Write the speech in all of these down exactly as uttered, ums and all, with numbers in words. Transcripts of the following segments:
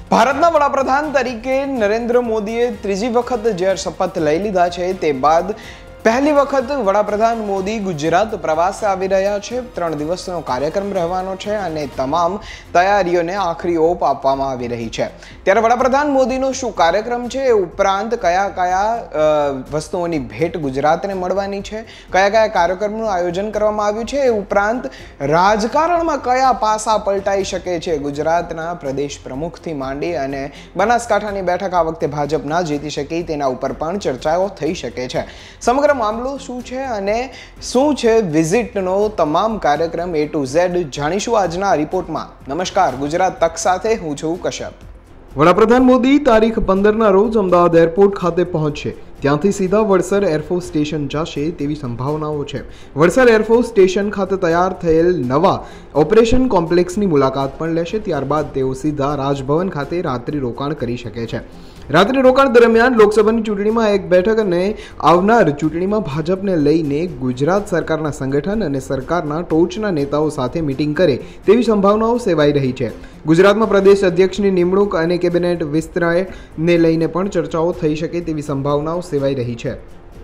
ભારતના વડાપ્રધાન તરીકે નરેન્દ્ર મોદીએ ત્રીજી વખત જ્યારે શપથ લઈ લીધા છે તે બાદ પહેલી વખત વડાપ્રધાન મોદી ગુજરાત પ્રવાસે આવી રહ્યા છે। ત્રણ દિવસનો કાર્યક્રમ રહેવાનો છે અને તમામ તૈયારીઓને આખરી ઓપ આપવામાં આવી રહી છે। ત્યારે વડાપ્રધાન મોદીનો શું કાર્યક્રમ છે એ ઉપરાંત કયા કયા વસ્તુઓની ભેટ ગુજરાતને મળવાની છે, કયા કયા કાર્યક્રમનું આયોજન કરવામાં આવ્યું છે, એ ઉપરાંત રાજકારણમાં કયા પાસા પલટાઈ શકે છે, ગુજરાતના પ્રદેશ પ્રમુખથી માંડી અને બનાસકાંઠાની બેઠક આ વખતે ભાજપ ના જીતી શકે તેના ઉપર પણ ચર્ચાઓ થઈ શકે છે। સમગ્ર મામલો શું છે અને શું છે વિઝિટનો તમામ કાર્યક્રમ એ ટુ ઝેડ જાણીશું આજના રિપોર્ટમાં। નમસ્કાર, ગુજરાત તક સાથે હું છું કશ્યપ। વડાપ્રધાન મોદી તારીખ પંદરના રોજ અમદાવાદ એરપોર્ટ ખાતે પહોંચશે। ત્યાંથી સીધા વડસર એરફોર્સ સ્ટેશન જશે તેવી સંભાવનાઓ છે। વડસર એરફોર્સ સ્ટેશન ખાતે તૈયાર થયેલ નવા ઓપરેશન કોમ્પ્લેક્સની મુલાકાત પણ લેશે। ત્યારબાદ તેઓ સીધા રાજભવન ખાતે રાત્રિ રોકાણ કરી શકે છે। રાત્રિ રોકાણ દરમિયાન લોકસભાની ચૂંટણીમાં એક બેઠક અને આવનાર ચૂંટણીમાં ભાજપને લઈને ગુજરાત સરકારના સંગઠન અને સરકારના ટોચના નેતાઓ સાથે મીટિંગ કરે તેવી સંભાવનાઓ સેવાઈ રહી છે। ગુજરાતમાં પ્રદેશ અધ્યક્ષની નિમણૂક અને કેબિનેટ વિસ્તરણને લઈને પણ ચર્ચાઓ થઈ શકે તેવી સંભાવનાઓ સેવાઈ રહી છે।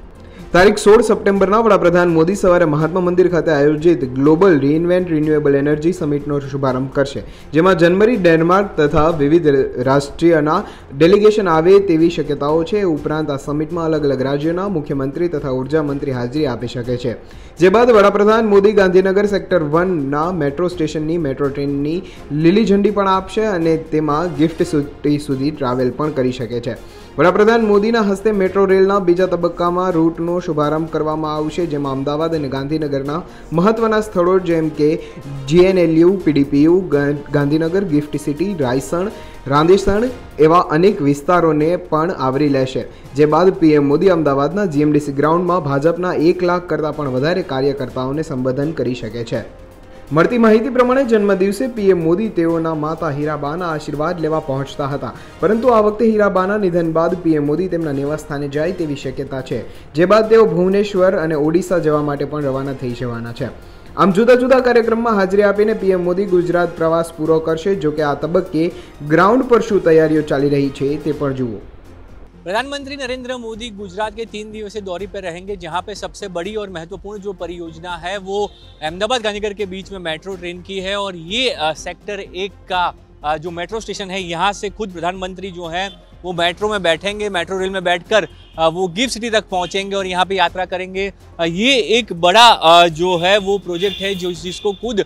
તારીખ સોળ સપ્ટેમ્બરના વડાપ્રધાન મોદી સવારે મહાત્મા મંદિર ખાતે આયોજિત ગ્લોબલ રીઇન્વેન્ટ રિન્યુએબલ એનર્જી સમિટનો શુભારંભ કરશે, જેમાં જર્મની, ડેનમાર્ક તથા વિવિધ રાષ્ટ્રીયના ડેલિગેશન આવે તેવી શક્યતાઓ છે। ઉપરાંત આ સમિટમાં અલગ અલગ રાજ્યોના મુખ્યમંત્રી તથા ઉર્જા મંત્રી હાજરી આપી શકે છે। જે બાદ વડાપ્રધાન મોદી ગાંધીનગર સેક્ટર વનના મેટ્રો સ્ટેશનની મેટ્રો ટ્રેનની લીલી ઝંડી પણ આપશે અને તેમાં ગિફ્ટ સિટી સુધી ટ્રાવેલ પણ કરી શકે છે। વડાપ્રધાન મોદીના હસ્તે મેટ્રો રેલના બીજા તબક્કામાં રૂટનો શુભારંભ કરવામાં આવશે, જેમાં અમદાવાદ અને ગાંધીનગરના મહત્વના સ્થળો જેમ કે GNLU, PDPU, Gandhinagar, gift city, Raysan, Randesan એવા અનેક વિસ્તારોને પણ આવરી લેશે। જે બાદ પીએમ મોદી અમદાવાદના જીએમડીસી ગ્રાઉન્ડમાં ભાજપના એક લાખ કરતાં પણ વધારે કાર્યકર્તાઓને સંબોધન કરી શકે છે। મળતી માહિતી પ્રમાણે જન્મદિવસે પીએમ મોદી તેઓના માતા હીરાબાના આશીર્વાદ લેવા પહોંચતા હતા, પરંતુ આ વખતે હીરાબાના નિધન બાદ પીએમ મોદી તેમના નિવાસસ્થાને જાય તેવી શક્યતા છે। જે બાદ તેઓ ભુવનેશ્વર અને ઓડિશા જવા માટે પણ રવાના થઈ જવાના છે। આમ જુદા જુદા કાર્યક્રમમાં હાજરી આપીને પીએમ મોદી ગુજરાત પ્રવાસ પૂરો કરશે। જો કે આ તબક્કે ગ્રાઉન્ડ પર શું તૈયારીઓ ચાલી રહી છે તે પણ જુઓ। प्रधानमंत्री नरेंद्र मोदी गुजरात के तीन दिवसीय दौरे पर रहेंगे, जहां पे सबसे बड़ी और महत्वपूर्ण जो परियोजना है वो अहमदाबाद गांधीनगर के बीच में मेट्रो ट्रेन की है। और ये सेक्टर एक का जो मेट्रो स्टेशन है, यहाँ से खुद प्रधानमंत्री जो है वो मेट्रो में बैठेंगे, मेट्रो रेल में बैठकर वो गिफ्ट सिटी तक पहुँचेंगे और यहाँ पे यात्रा करेंगे। ये एक बड़ा जो है वो प्रोजेक्ट है जो जिसको खुद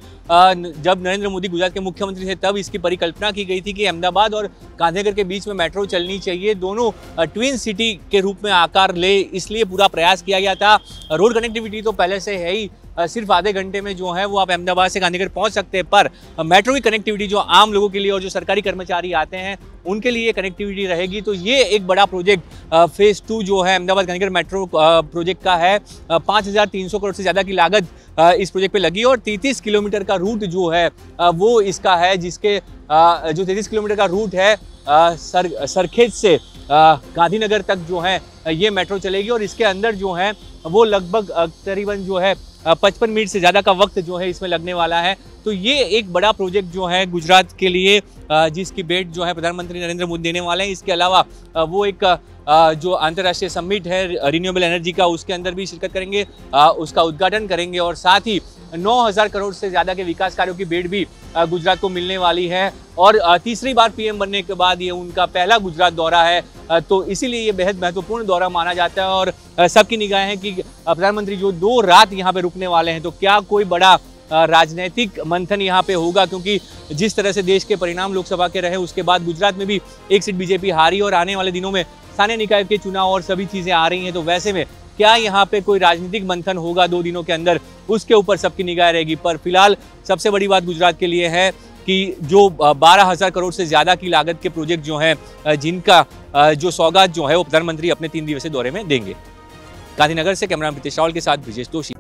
जब नरेंद्र मोदी गुजरात के मुख्यमंत्री थे तब इसकी परिकल्पना की गई थी कि अहमदाबाद और गांधीनगर के बीच में मेट्रो चलनी चाहिए, दोनों ट्विन सिटी के रूप में आकार ले, इसलिए पूरा प्रयास किया गया था। रोड कनेक्टिविटी तो पहले से है ही, सिर्फ आधे घंटे में जो है वो आप अहमदाबाद से गांधीनगर पहुंच सकते हैं, पर मेट्रो की कनेक्टिविटी जो आम लोगों के लिए और जो सरकारी कर्मचारी आते हैं उनके लिए कनेक्टिविटी रहेगी। तो ये एक बड़ा प्रोजेक्ट फेज टू जो है अहमदाबाद गांधीनगर मेट्रो प्रोजेक्ट का है। पाँच हज़ार तीन सौ करोड़ से ज़्यादा की लागत इस प्रोजेक्ट पे लगी और तैंतीस किलोमीटर का रूट जो है वो इसका है, जिसके जो तैंतीस किलोमीटर का रूट है सर सरखेज से गांधीनगर तक जो है ये मेट्रो चलेगी। और इसके अंदर जो है वो लगभग करीबन जो है पचपन मिनट से ज़्यादा का वक्त जो है इसमें लगने वाला है। तो ये एक बड़ा प्रोजेक्ट जो है गुजरात के लिए, जिसकी भेंट जो है प्रधानमंत्री नरेंद्र मोदी देने वाले हैं। इसके अलावा वो एक जो अंतर्राष्ट्रीय समिट है रिन्यूएबल एनर्जी का, उसके अंदर भी शिरकत करेंगे, उसका उद्घाटन करेंगे और साथ ही नौ हज़ार करोड़ से ज़्यादा के विकास कार्यों की भेंट भी गुजरात को मिलने वाली है। और तीसरी बार पीएम बनने के बाद ये उनका पहला गुजरात दौरा है, तो इसीलिए ये बेहद महत्वपूर्ण दौरा माना जाता है। और सबकी निगाहें हैं कि प्रधानमंत्री जो दो रात यहाँ पे रुकने वाले हैं, तो क्या कोई बड़ा राजनीतिक मंथन यहाँ पे होगा, क्योंकि जिस तरह से देश के परिणाम लोकसभा के रहे उसके बाद गुजरात में भी एक सीट बीजेपी हारी और आने वाले दिनों में स्थानीय निकाय के चुनाव और सभी चीज़ें आ रही हैं। तो वैसे में क्या यहाँ पे कोई राजनीतिक मंथन होगा दो दिनों के अंदर, उसके ऊपर सबकी निगाह रहेगी। पर फिलहाल सबसे बड़ी बात गुजरात के लिए है कि जो बारह हज़ार करोड़ से ज़्यादा की लागत के प्रोजेक्ट जो हैं, जिनका जो सौगात जो है वो प्रधानमंत्री अपने तीन दिवसीय दौरे में देंगे। गांधीनगर से कैमरा प्रीतेश रावल के साथ ब्रिजेश दोषी।